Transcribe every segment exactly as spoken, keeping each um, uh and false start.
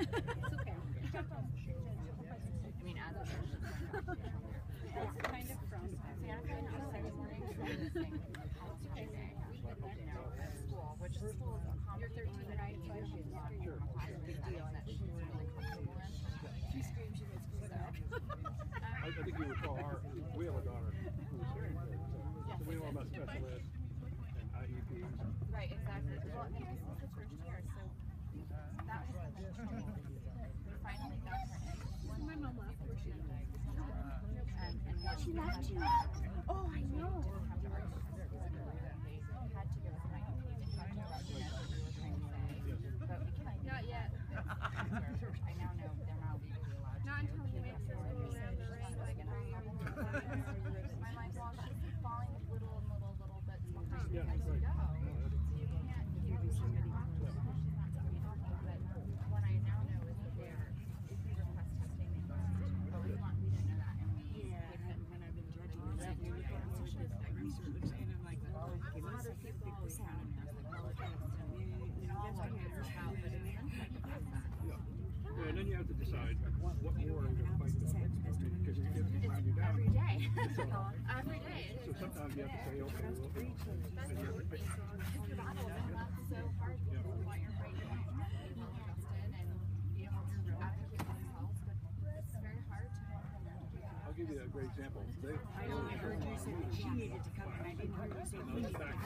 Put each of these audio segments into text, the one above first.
It's okay. I mean, as a It's kind of from. See, I find out Saturday morning this thing you know, at school, which school is accommodating, right? So I should not be in a class that she's really comfortable in. She screams, she gets school. I, I think you recall our, we have a daughter who was hearing impaired, so, so we know about special ed and I E Ps. Right, exactly. Well, and this was the first year, so that was the trouble. We finally got her in. My mom left where she got diagnosed. And, and once She we left had you? that, Oh, I know. we didn't have to argue physically. They had to give us an I E P. They had to document what we were trying to say. But we can't. Not yet. I now know they're not legally allowed to. Not until he makes us go around the ring like a dream. I'm like, well, she's falling little and little, little bits behind Yeah, as you right. go. So you can't keep pushing her off just because she's not talking to me. But what I now know is that they're, if we request testing, they must. But we want, we didn't know that. And we Yeah, and when I've been judging, you said you look at social research, and I'm like, oh, give us a fifty percent. You know, that's what matters how, but in the end, Yeah, and then you have to decide what, what more are we going to fight about, because you get to find you down. every day. So, Every day. so sometimes you have to say, okay, well, That's and the you're- pick your battles, and that's so hard because you want your fight to be well adjusted and be able to advocate for themselves, but it's very hard to want them to do that. I'll give you a great example. They, I know I heard you say that she needed to come, and I didn't hear you say we needed to come.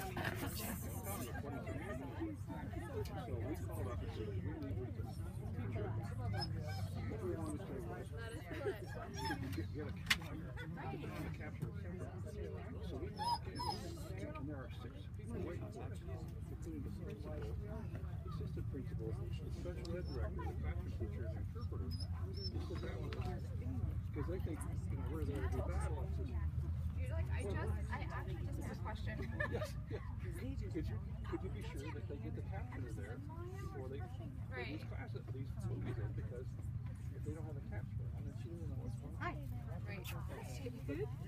So we called up and said, we need to teacher. What we want to say was, get, get a capture. Get a capture. So we walk in, and there are six people waiting for us, including the principal, the assistant principal, the special ed director, the factory teacher, and the interpreter. Just sit down with us. Because they think, you know, we're there to do battle. It's just, You're like, I just, I actually just have a question. yes, yes. Could you, could you be sure that they get the capture there before they put these classes, these movies in? Because if they don't have a capture, I mean, she doesn't know what's going on. Hi. Right. But